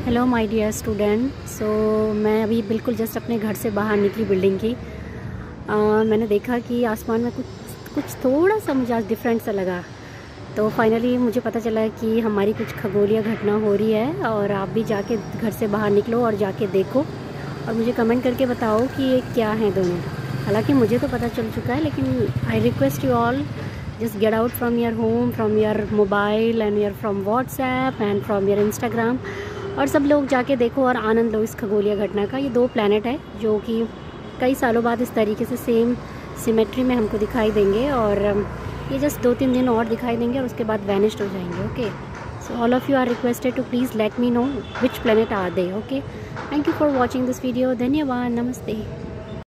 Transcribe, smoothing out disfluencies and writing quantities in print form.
Hello my dear student. So मैं अभी बिल्कुल जस्ट अपने घर से बाहर निकली बिल्डिंग की। मैंने देखा कि आसमान में कुछ थोड़ा सा मुझे आज डिफरेंट सा लगा। तो फाइनली मुझे पता चला कि हमारी कुछ खगोलीय घटना हो रही है और आप भी जाके घर से बाहर निकलो और जाके देखो और मुझे कमेंट करके बताओ कि ये क्या है दोनों। हालांकि मुझे तो पता चल चुका है, लेकिन I request you all just get out from your home, from your mobile and your from WhatsApp and from your Instagram और सब लोग जाके देखो और आनंद लो इस खगोलीय घटना का। ये 2 प्लैनेट है जो कि कई सालों बाद इस तरीके से सेम सिमेट्री में हमको दिखाई देंगे और ये जस्ट 2-3 दिन और दिखाई देंगे और उसके बाद वैनिश्ड हो जाएंगे। Okay, so all of you are requested to please let me know which planet are they. Okay, thank you for watching this video. धन्यवाद, नमस्ते।